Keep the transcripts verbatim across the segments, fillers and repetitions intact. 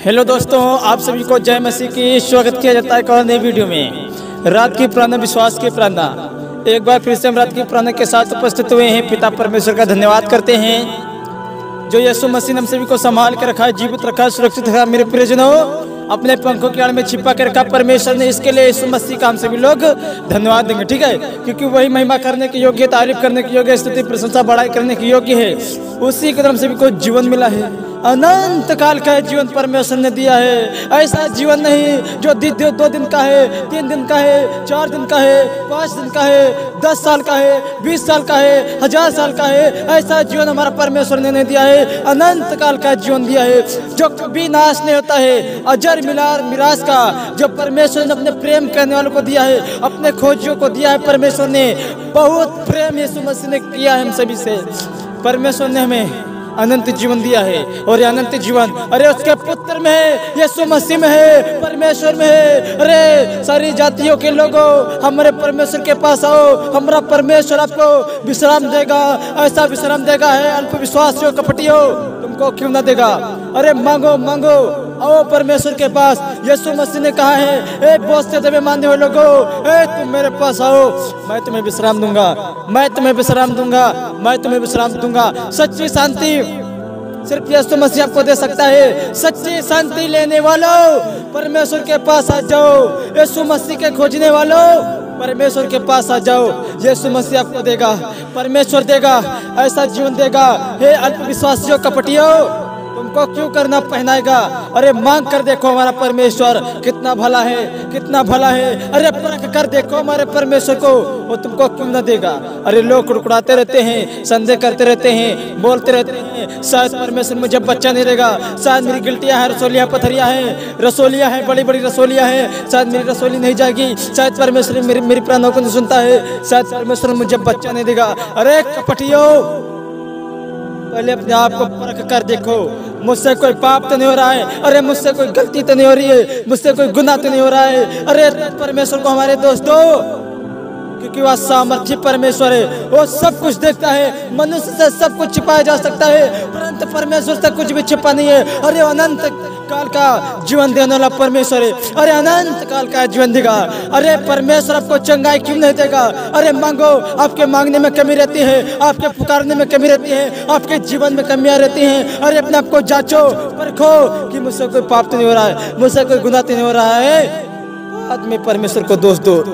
Hello दोस्तों, आप सभी को जय मसीह की स्वागत किया जाता है एक और नई वीडियो में। रात की प्रार्थना, विश्वास की प्रार्थना। एक बार फिर से हम रात की प्रार्थना के साथ उपस्थित हुए हैं। पिता परमेश्वर का धन्यवाद करते हैं जो यीशु मसीह ने हम सभी को संभाल के रखा है, जीवित रखा है, सुरक्षित रखा। मेरे प्रियजनों, अपने पंखों की आड़ में छिपा के रखा परमेश्वर ने, इसके लिए यीशु मसीह का हम सभी लोग धन्यवाद देंगे, ठीक है। क्योंकि वही महिमा करने के योग्य, तारीफ करने के योग्य, स्तुति प्रशंसा बढ़ाई करने के योग्य है। उसी के तरफ सभी को जीवन मिला है, अनंत काल का जीवन परमेश्वर ने दिया है। ऐसा जीवन नहीं जो दो, दो दिन का है, तीन दिन का है, चार दिन का है, पाँच दिन का है, दस साल का है, बीस साल का है, हजार साल का है। ऐसा जीवन हमारा परमेश्वर ने नहीं दिया है, अनंत काल का जीवन दिया है जो कभी नाश नहीं होता है, अजर मिलार मिराज का, जो परमेश्वर ने अपने प्रेम करने वालों को दिया है, अपने खोजियों को दिया है। परमेश्वर ने बहुत प्रेम यीशु मसीह ने किया है हम सभी से। परमेश्वर ने हमें अनंत जीवन दिया है और ये अनंत जीवन अरे उसके पुत्र में है, यीशु मसीह में है, परमेश्वर में है। अरे सारी जातियों के लोगों, हमारे परमेश्वर के पास आओ, हमारा परमेश्वर आपको विश्राम देगा। ऐसा विश्राम देगा है अल्प विश्वासियों, कपटियों, तुमको क्यों ना देगा। अरे मांगो मांगो, आओ परमेश्वर के पास। यीशु मसीह ने कहा है, एक बोझ से दबे मानने वाले लोगों, ए तुम मेरे पास आओ, मैं तुम्हें विश्राम दूंगा, मैं तुम्हें विश्राम दूंगा, मैं तुम्हें विश्राम दूंगा। सच्ची शांति सिर्फ यीशु मसीह आपको दे सकता है। सच्ची शांति लेने वालों, परमेश्वर के पास आ जाओ। यीशु मसीह के खोजने वालों, परमेश्वर के पास आ जाओ। यीशु मसीह आपको देगा, परमेश्वर देगा, ऐसा जीवन देगा। हे अल्प विश्वासियों, कपटियों, तुमको क्यों करना पहनाएगा। अरे मांग कर देखो, हमारा परमेश्वर कितना भला है, कितना भला है। अरे परख कर देखो हमारे परमेश्वर को, वो तुमको क्यों ना देगा। अरे लोग कुड़कुड़ाते रहते हैं, संदेह करते रहते हैं, बोलते रहते हैं, शायद परमेश्वर मुझे बच्चा नहीं देगा, शायद मेरी गिल्टियाँ हैं, रसोलियाँ पथरियाँ हैं, रसोलियाँ हैं, बड़ी बड़ी रसोलियाँ हैं, शायद मेरी रसोली नहीं जाएगी, शायद परमेश्वर मेरी मेरी प्रार्थना को नहीं सुनता है, शायद परमेश्वर मुझे बच्चा नहीं देगा। अरे कपटियों, पहले अपने आप को परख कर देखो, मुझसे कोई पाप तो नहीं हो रहा है। अरे मुझसे कोई गलती तो नहीं हो रही है, मुझसे कोई गुनाह तो नहीं हो रहा है। अरे परमेश्वर को हमारे दोस्तों, क्योंकि वह सामर्थ्य परमेश्वर है, वो सब कुछ देखता है। मनुष्य से सब कुछ छिपाया जा सकता है, परंतु परमेश्वर से कुछ भी छिपा नहीं है। अरे अनंत काल का जीवन देने वाला परमेश्वर है। अरे अनंत काल का जीवन देगा। अरे परमेश्वर आपको चंगाई क्यों नहीं देगा। अरे मांगो, आपके मांगने में कमी रहती है, आपके पुकारने में कमी रहती है, आपके जीवन में कमियां रहती हैं। अरे अपने आप को जांचो, परखो कि मुझसे कोई पाप तो नहीं हो रहा है, मुझसे कोई गुनाह तो नहीं हो रहा है। बाद में परमेश्वर को दोष दो,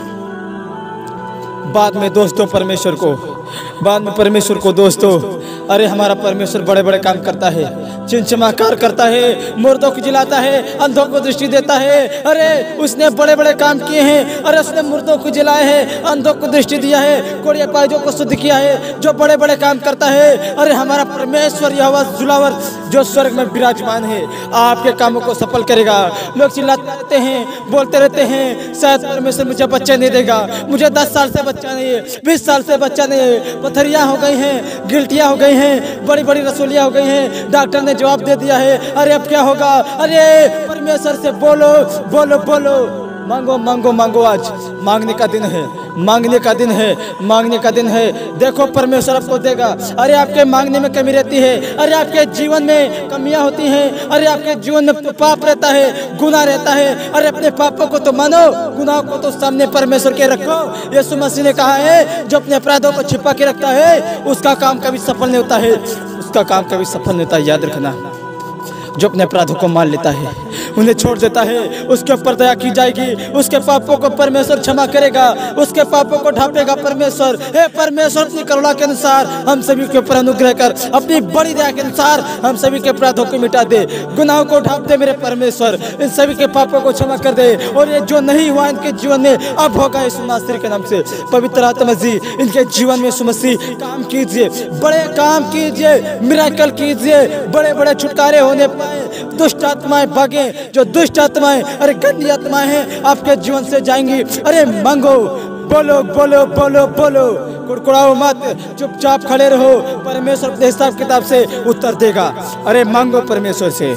बाद में दोष दो परमेश्वर को, बाद में परमेश्वर को दोष दो। अरे हमारा परमेश्वर बड़े बड़े काम करता है, चिंचमाकार करता है, मुर्दों को जिलाता है, अंधों को दृष्टि देता है। अरे उसने बड़े बड़े काम किए हैं। अरे उसने मुर्दों को जिलाए हैं, अंधों को दृष्टि दिया है, कोड़िया पायजों को शुद्ध किया है, जो बड़े बड़े काम करता है। अरे हमारा परमेश्वर यहोवा जुलावर जो स्वर्ग में विराजमान है, आपके कामों को सफल करेगा। लोग चिल्लाते रहते हैं, बोलते रहते हैं, शायद परमेश्वर मुझे बच्चा नहीं देगा, मुझे दस साल से बच्चा नहीं है, बीस साल से बच्चा नहीं है, पथरियाँ हो गई हैं, गिल्टियाँ हो गई हैं, बड़ी बड़ी रसोलियाँ हो गई हैं, डॉक्टर ने जवाब दे दिया है। अरे अब क्या होगा। अरे परमेश्वर से बोलो बोलो बोलो, मांगो मांगो मांगो। आज मांगने का दिन है, मांगने का दिन है, मांगने का दिन है। देखो परमेश्वर आपको देगा। अरे आपके मांगने में कमी रहती है, अरे आपके जीवन में कमियां होती हैं, अरे आपके जीवन में पाप रहता है, गुनाह रहता है। अरे अपने पापों को तो मानो, गुनाह को तो सामने परमेश्वर के रखो। यीशु मसीह ने कहा है, जो अपने अपराधों को छिपा के रखता है उसका काम कभी सफल नहीं होता है, उसका काम कभी सफल नहीं होता। याद रखना, जो अपने अपराधों को मान लेता है, उन्हें छोड़ देता है, उसके ऊपर दया की जाएगी, उसके पापों को परमेश्वर क्षमा करेगा, उसके पापों को ढांपेगा परमेश्वर। हे परमेश्वर, अपनी करुणा के अनुसार हम सभी के ऊपर अनुग्रह कर, अपनी बड़ी दया के अनुसार हम सभी के अपराधों को मिटा दे, गुनाहों को ढांप दे। मेरे परमेश्वर इन सभी के पापों को क्षमा कर दे, और ये जो नहीं हुआ इनके जीवन में अब होगा यीशु मसीह के नाम से। पवित्र आत्मा जी इनके जीवन में यीशु मसीह काम कीजिए, बड़े काम कीजिए, मिराकल कीजिए, बड़े बड़े छुटकारे होने पाए, दुष्ट आत्माएं भागे, जो दुष्ट आत्माएं, अरे गंदी आत्माएं हैं, आपके जीवन से जाएंगी। अरे मांगो, बोलो बोलो बोलो बोलो, कुड़कुड़ाओ मत, चुपचाप खड़े रहो, परमेश्वर अपने हिसाब किताब से उत्तर देगा। अरे मांगो परमेश्वर से,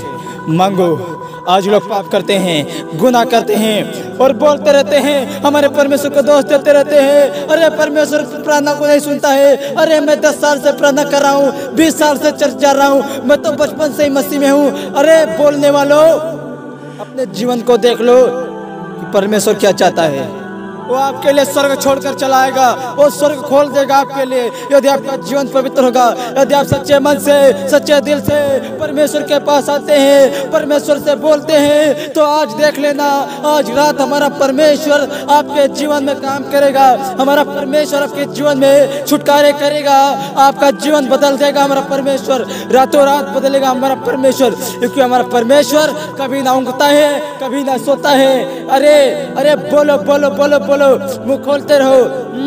मांगो। आज लोग पाप करते हैं, गुनाह करते हैं और बोलते रहते हैं, हमारे परमेश्वर को दोष देते रहते हैं। अरे परमेश्वर प्रार्थना को नहीं सुनता है। अरे मैं दस साल से प्रार्थना कर रहा हूँ, बीस साल से चर्च जा रहा हूँ, मैं तो बचपन से ही मसीह में हूँ। अरे बोलने वालों, अपने जीवन को देख लो कि परमेश्वर क्या चाहता है। वो आपके लिए स्वर्ग छोड़कर चलाएगा, वो स्वर्ग खोल देगा आपके लिए, यदि आपका जीवन पवित्र होगा, यदि आप सच्चे मन से, सच्चे दिल से परमेश्वर के पास आते हैं, परमेश्वर से बोलते हैं। तो आज देख लेना, आज रात हमारा परमेश्वर आपके जीवन में काम करेगा, हमारा परमेश्वर आपके जीवन में छुटकारे करेगा, आपका जीवन बदल देगा। हमारा परमेश्वर रातों रात बदलेगा हमारा परमेश्वर, क्योंकि हमारा परमेश्वर कभी ना ऊँघता है, कभी ना सोता है। अरे अरे बोलो बोलो बोलो बोलो, मुंह खोलते रहो,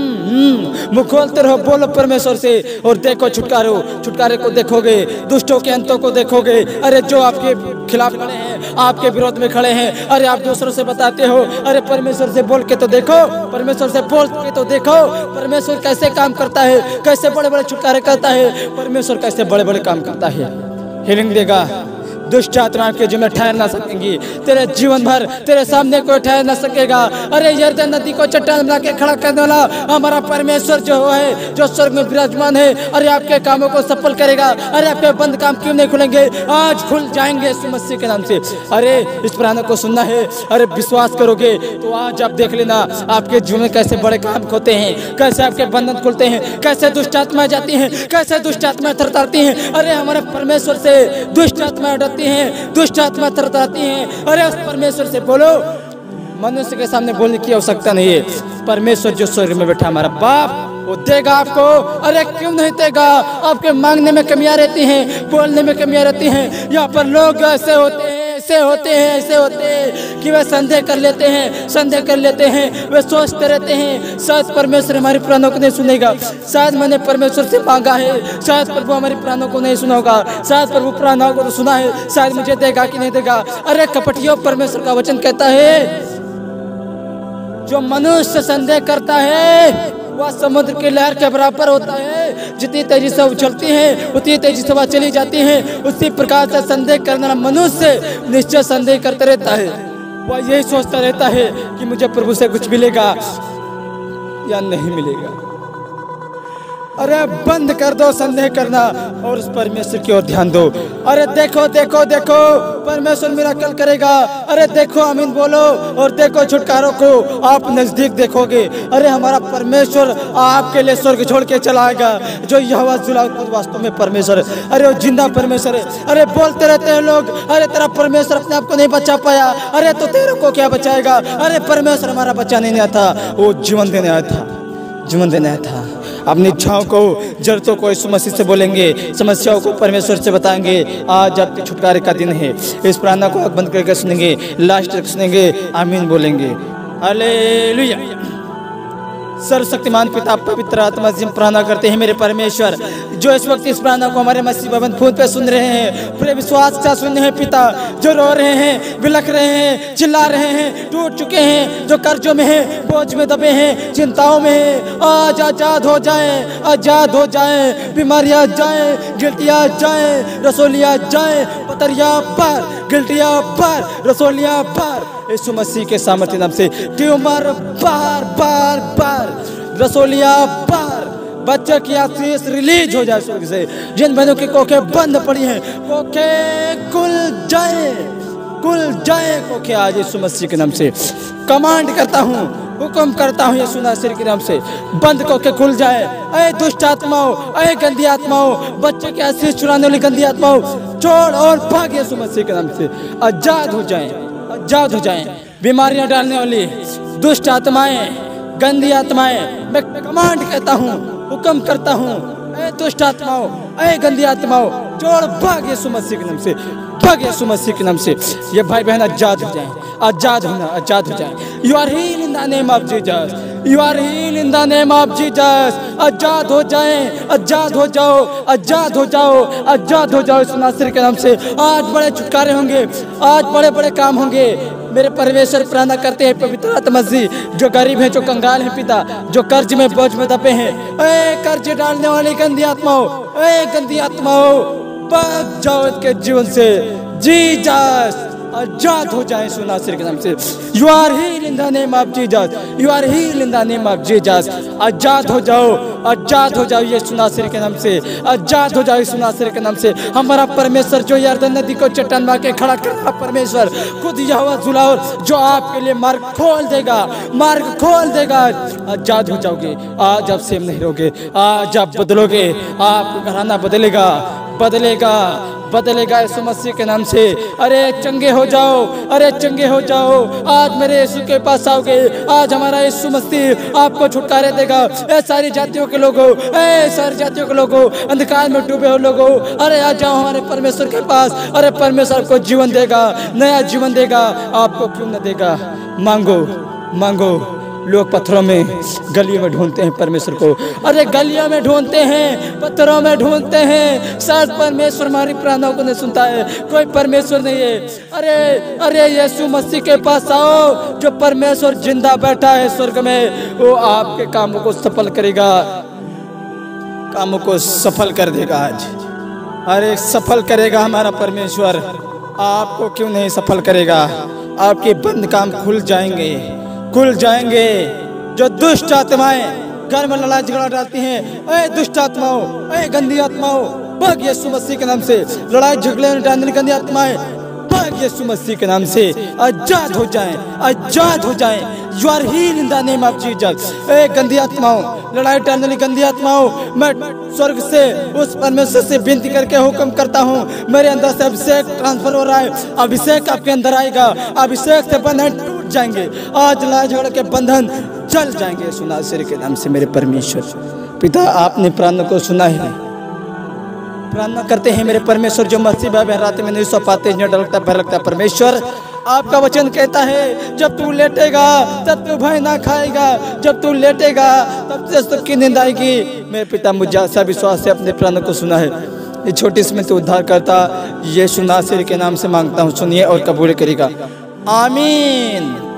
मुंह खोलते रहो, बोलो परमेश्वर से और देखो छुटकारो, छुटकारे को देखोगे, दुष्टों के अंतों को देखोगे। अरे जो आपके खिलाफ खड़े हैं, आपके विरोध में खड़े हैं, अरे आप दूसरों से बताते हो, अरे परमेश्वर से बोल के तो देखो, परमेश्वर से बोल के तो देखो, परमेश्वर कैसे काम करता है, कैसे बड़े बड़े छुटकारे करता है, परमेश्वर कैसे बड़े बड़े काम करता है। हीलिंग देगा, दुष्ट आत्माएं के जिम्मे ठहर ना सकेंगी, तेरे जीवन भर तेरे सामने कोई ठहर ना सकेगा। अरे यरदन नदी को चट्टान बना के खड़ा करने वाला हमारा परमेश्वर जो है, जो स्वर्ग में विराजमान है, अरे आपके कामों को सफल करेगा। अरे आपके बंद काम क्यों नहीं खुलेंगे, आज खुल जाएंगे यीशु मसीह के नाम से। अरे इस प्रार्थना को सुनना है, अरे विश्वास करोगे तो आज आप देख लेना आपके जीवन में कैसे बड़े काम होते हैं, कैसे आपके बंधन खुलते हैं, कैसे दुष्ट आत्माएं जाती हैं, कैसे दुष्ट आत्माएं थरथराती हैं। अरे हमारे परमेश्वर से दुष्ट आत्माएं डरती हैं, दुष्ट आत्मा थरथराती हैं। अरे उस परमेश्वर से बोलो, मनुष्य के सामने बोलने की आवश्यकता नहीं है। परमेश्वर जो स्वर्ग में बैठा हमारा बाप, वो देगा आपको। अरे क्यों नहीं देगा, आपके मांगने में कमियां रहती हैं, बोलने में कमियां रहती हैं। यहाँ पर लोग ऐसे होते हैं, ऐसे होते हैं, ऐसे होते हैं कि वे संदेह कर लेते हैं, संदेह कर लेते हैं, वे सोचते रहते हैं शायद परमेश्वर हमारी प्रार्थना को नहीं सुनेगा, शायद मैंने परमेश्वर से मांगा है, शायद प्रभु हमारी प्रार्थना को नहीं सुना होगा, शायद प्रभु प्रार्थना को तो सुना है, शायद मुझे देगा कि नहीं देगा। अरे कपटियों, परमेश्वर का वचन कहता है जो मनुष्य संदेह करता है वह समुद्र की लहर के बराबर होता है, जितनी तेजी से उछलती है उतनी तेजी से वह चली जाती है। उसी प्रकार से संदेह करने वाला मनुष्य निश्चय संदेह करते रहता है, वह यही सोचता रहता है कि मुझे प्रभु से कुछ मिलेगा या नहीं मिलेगा। अरे बंद कर दो संदेह करना और उस परमेश्वर की ओर ध्यान दो। अरे देखो देखो देखो, परमेश्वर मिराकल करेगा। अरे देखो आमीन बोलो और देखो छुटकारों को आप नजदीक देखोगे। अरे हमारा परमेश्वर आपके लिए स्वर्ग छोड़ के चलाएगा। जो यहोवा जुलावत वास्तव में परमेश्वर, अरे वो जिंदा परमेश्वर है। अरे बोलते रहते हैं लोग, अरे तेरा परमेश्वर अपने आप को नहीं बचा पाया, अरे तो तेरे को क्या बचाएगा। अरे परमेश्वर हमारा बचाने नहीं आया था, वो जीवन देने आया था, जीवन देने आया था। अपनी इच्छाओं को, जरूरतों को यीशु मसीह से बोलेंगे, समस्याओं को परमेश्वर से बताएंगे। आज आपके छुटकारे का दिन है। इस प्रार्थना को आप बंद करके सुनेंगे, लास्ट तक सुनेंगे, आमीन बोलेंगे। हालेलुया। सर्वशक्तिमान पिता पवित्र आत्मा से प्रार्थना करते हैं मेरे परमेश्वर, जो इस वक्त इस प्रार्थना को हमारे मसीह भवन फोन पे सुन रहे हैं, पूरे विश्वास से सुन रहे हैं पिता, जो रो रहे हैं, बिलख रहे हैं, चिल्ला रहे हैं, टूट चुके हैं, जो कर्जों में हैं, बोझ में दबे हैं, चिंताओं में हैं, आज आजाद हो जाएं, आजाद हो जाएं, बीमारियां जाएं, गिल्टियां जाएं, रसोलियां जाएं, पतरियां पर, गिल्टियां पर, रसोलियां पर, यीशु मसीह के सामर्थ्य नाम से ट्यूमर बार बार बार, रसोलिया बार, बच्चे की आशीष रिलीज हो जाए स्वर्ग से। जिन बहनों की कोखे बंद पड़ी हैं, कोखे खुल जाए, खुल जाए कोखे आज यीशु मसीह के नाम से। कमांड करता हूँ, हुक्म करता हूँ यीशु नासरी के नाम से, बंद कोखे खुल जाए। ऐ दुष्ट आत्माओं, ऐ गंदी आत्माओं, बच्चे की आशीष चुराने वाली गंदी आत्माओं, छोड़ और भाग यीशु मसीह के नाम से। आजाद हो जाएं, आजाद हो जाएं। बीमारियां डालने वाली दुष्ट आत्माएं, गंदी आत्माएं, मैं कमांड कहता हूँ, हुक्म करता हूँ, ऐ दुष्ट आत्माओं, ऐ गंदी आत्माओं, छोड़ भाग यीशु मसीह के नाम से, भाग यीशु मसीह के नाम से। ये भाई बहन आजाद हो जाएं, आजाद होना, आजाद हो जाएं। You are healed in the name of Jesus, you are healed in the name of Jesus. आजाद हो जाएं, आजाद हो जाओ, आजाद हो जाओ, आजाद हो जाओ यीशु नासरी के नाम से। आज बड़े छुटकारे होंगे, आज बड़े बड़े काम होंगे। मेरे परमेश्वर प्रार्थना करते हैं पवित्र आत्मा जी, जो गरीब हैं, जो कंगाल हैं पिता, जो कर्ज में बोझ में दबे हैं, ऐ कर्ज डालने वाली गंदी आत्माओं, ऐ गंदी आत्माओं, भाग जाओ इनके जीवन से, जीसस आजाद हो जाए यीशु नासरी के नाम से। You are heal in the name of Jesus, you are heal in the name of Jesus. आजाद हो जाओ, आजाद हो जाओ यीशु नासरी के नाम से, आजाद हो जाओ यीशु नासरी के नाम से। हमारा परमेश्वर जो यरदन नदी को चट्टान बना के खड़ा कर रहा परमेश्वर, खुद यहोवा जुलाओ जो आपके लिए मार्ग खोल देगा, मार्ग खोल देगा। आजाद हो जाओगे, आज आप सेम नहीं रहोगे, आज आप बदलोगे, आपका घराना बदलेगा, बदलेगा, बदलेगा यीशु मसीह के नाम से। अरे चंगे हो जाओ, अरे चंगे हो जाओ, आज मेरे यीशु के पास आओगे, आज हमारा यीशु मसीह आपको छुटकारे देगा। ए सारी जातियों के लोगों, ए सारी जातियों के लोगों, अंधकार में डूबे हो लोगों, अरे आ जाओ हमारे परमेश्वर के पास। अरे परमेश्वर आपको जीवन देगा, नया जीवन देगा, आपको क्यों न देगा। मांगो, मांगो। लोग पत्थरों में, गलियों में ढूंढते हैं परमेश्वर को, अरे गलियों में ढूंढते हैं, पत्थरों में ढूंढते हैं, शायद परमेश्वर हमारी प्रार्थनाओं को नहीं सुनता है, कोई परमेश्वर नहीं है। अरे अरे यीशु मसीह के पास आओ, जो परमेश्वर जिंदा बैठा है स्वर्ग में, वो आपके कामों को सफल करेगा, कामों को सफल कर देगा आज। अरे सफल करेगा हमारा परमेश्वर, आपको क्यों नहीं सफल करेगा। आपके बंद काम खुल जाएंगे, खुल जाएंगे। जो दुष्ट आत्माएं घर में लड़ाई झगड़ा डालती हैं, ऐ दुष्ट आत्माओं, ऐ गंदी आत्माओं, भाग यीशु मसीह के नाम से। लड़ाई झगड़े में डालने गंदी आत्माएं, भाग यीशु मसीह के नाम से। आजाद हो जाएं, आजाद हो जाएं। You are heal in the name of Jesus. ऐ गंदी आत्माओं, लड़ाई डालने वाली गंदी आत्माओं, मैं स्वर्ग से उस परमेश्वर से विनती करके हुक्म करता हूँ, मेरे अंदर से अभिषेक ट्रांसफर हो रहा है, अभिषेक आपके अंदर आएगा, अभिषेक से बंधन टूट जाएंगे, आज लड़ाई झगड़ के बंधन चल जाएंगे यीशु नासरी के नाम से। मेरे परमेश्वर पिता, आपने प्रार्थना को सुना है, प्रार्थना करते हैं मेरे परमेश्वर, जो मसीह भाई रात में नहीं सो पाते, न डरता भय लगता परमेश्वर। आपका वचन कहता है, जब तू लेटेगा तब तू भय ना खाएगा, जब तू लेटेगा तब तेरे सुख की नींद आएगी। मेरे पिता, मुझे आशा विश्वास से अपने प्रार्थना को सुना है, इस छोटी सी में तो उद्धार करता यीशु नासरी के नाम से मांगता हूँ, सुनिए और कबूल करेगा, आमीन।